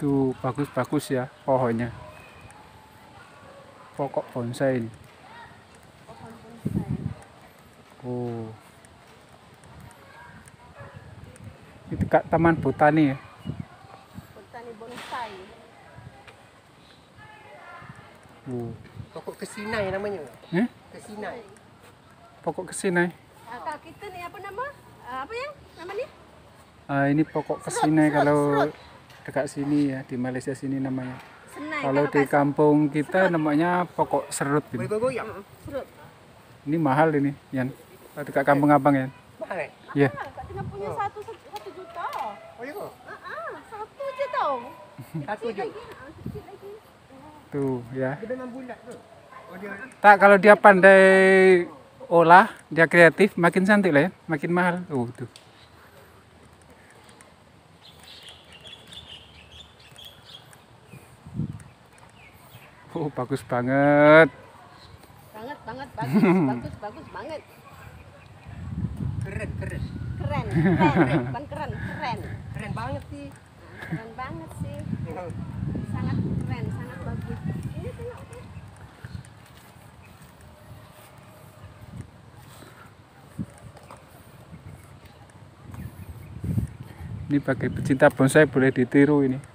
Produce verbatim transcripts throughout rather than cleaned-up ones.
Tuh bagus-bagus ya pohonnya. Pokok bonsai ini. Pohon bonsai. Oh. Ini dekat Taman Botani ya. Botani bonsai. Oh. Pokok kesinai namanya. Eh? Kesinai. Pokok kesinai. Ah, kalau kita nih apa nama? Ah, apa yang nama nih? Ah, ini pokok kesinai kalau dekat sini ya, di Malaysia sini namanya. Senai. Kalau di kampung kita namanya pokok serut ini. Goyang. Serut. Ini mahal ini, Yan. Dekat kampung abang ya. Mahal eh? Iya. Ah, Kak Tina punya satu satu juta. Oh ya. Ah, ah, satu je tau. Satu je. Lagi, ah, kecil lagi. Tuh ya. Dia memang bulat tu. Oh dia. Tak, kalau dia pandai olah, dia kreatif, makin cantik lah ya, makin mahal. Oh tuh. Oh bagus banget. Banget, banget, bagus, bagus, bagus banget. Keren, keren. Keren, keren, bukan keren, keren. Keren banget sih. Ah, keren banget sih. Sangat keren, sangat bagus. Ini tengok tu. Ini bagi pecinta bonsai boleh ditiru ini.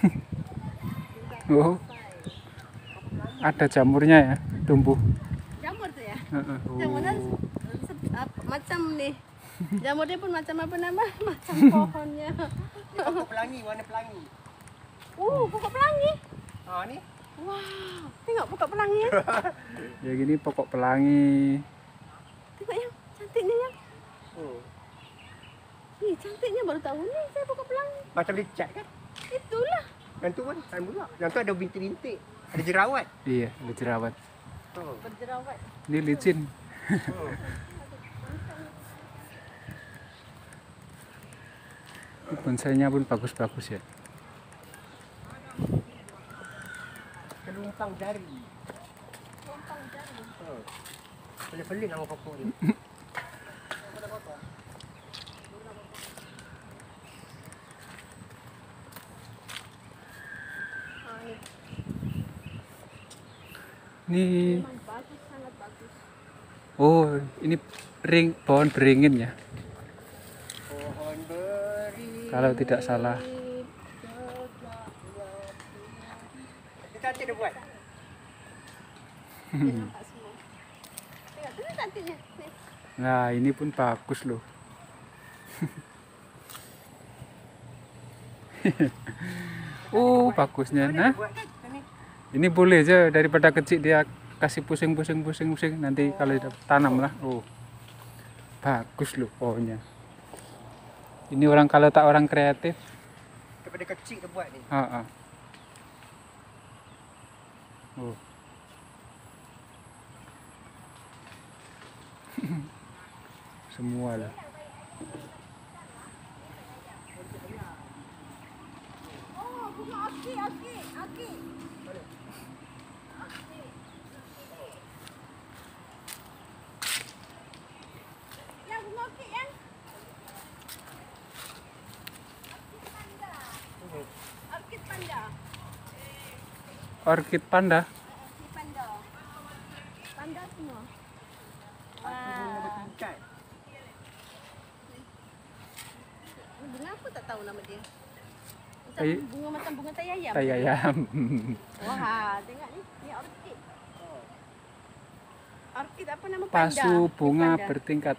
Oh, ada jamurnya ya, tumbuh. Jamur tu ya? Heeh. Jamurnya se- se- apa- macam nih. Jamurnya pun macam apa nama? Macam pohonnya. Pokok pelangi, warna pelangi. Uh, pokok pelangi. Ha ni. Wow, tengok pokok pelangi ya. Ya gini pokok pelangi. Tengok yang cantiknya yang. Oh. Nih cantiknya baru tahu nih saya pokok pelangi. Macam dia cat kan? Itulah. Yang tu kan sama pula. Yang tu ada bintik-bintik. Ada jerawat. Iya, ada jerawat. Oh. Berjerawat. Ini licin. Oh. Ini bonsainya pun bagus-bagus ya. Kelumpang jari. Lompang jari. Oh. Pelik-pelik nama pokok ni. Ah, ni Ini memang bagus, sangat bagus. oh, ini ring pohon beringin ya. Pohon beri. Kalau tidak salah. Dia cantik dia buat. Dia nampak semua. Tengok tu cantiknya. Ni. Nah, ini pun bagus loh. Oh, bagusnya. Nah, Buat kan ni. ini boleh aja daripada kecil dia kasih pusing-pusing pusing-pusing nanti kalau dia tanam lah. Oh. Bagus loh pohonnya. Ini orang kalau tak orang kreatif. Daripada kecil dia buat ni. Heeh. Oh. Semua lah. Oh, bunga aki, aki, aki. Yang bunga aki yang. Orkid panda. Orkid panda. Orkid panda. Panda semua. Bunga Wah. bertingkat. Ini bunga apa tak tahu nama dia. Macam Tai- bunga macam bunga tai ayam. Tai ayam. Wah, tengok ni. Ni orkid. Orkid apa nama panda? Pasu Orkid bunga panda. bertingkat.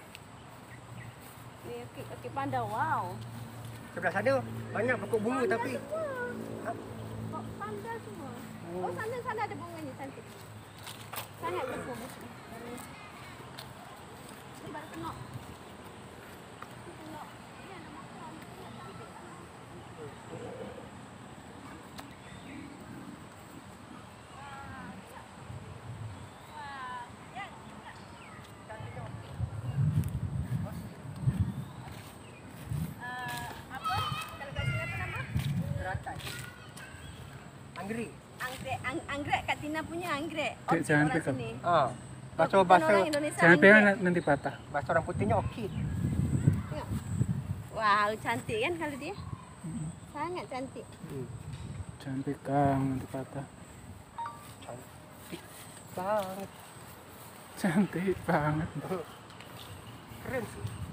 Ni orkid, orkid panda. Wow. Sebelah sana banyak pokok bunga Panda tapi semua. Kok panda semua. Oh, sana sana ada bunganya cantik. Sangat bagus. Ni baru tengok. Ni tengok. Ni ada makan. Tengok cantik. Wah, ya. Eh, apa? Kalau kat sini apa nama? teratai. Anggrek. Anggrek, ang, anggrek Kak Tina punya anggrek. Dek, Orkid jangan orang pegang. sini. Ah. Bahasa Bukan bahasa orang Indonesia, Jangan anggrek. pegang nanti patah. bahasa orang putihnya orkid. Tengok. Wow, cantik kan kalau dia? Sangat cantik. Hmm. Cantik Kang, nanti patah. Cantik banget. Cantik banget. Keren sih.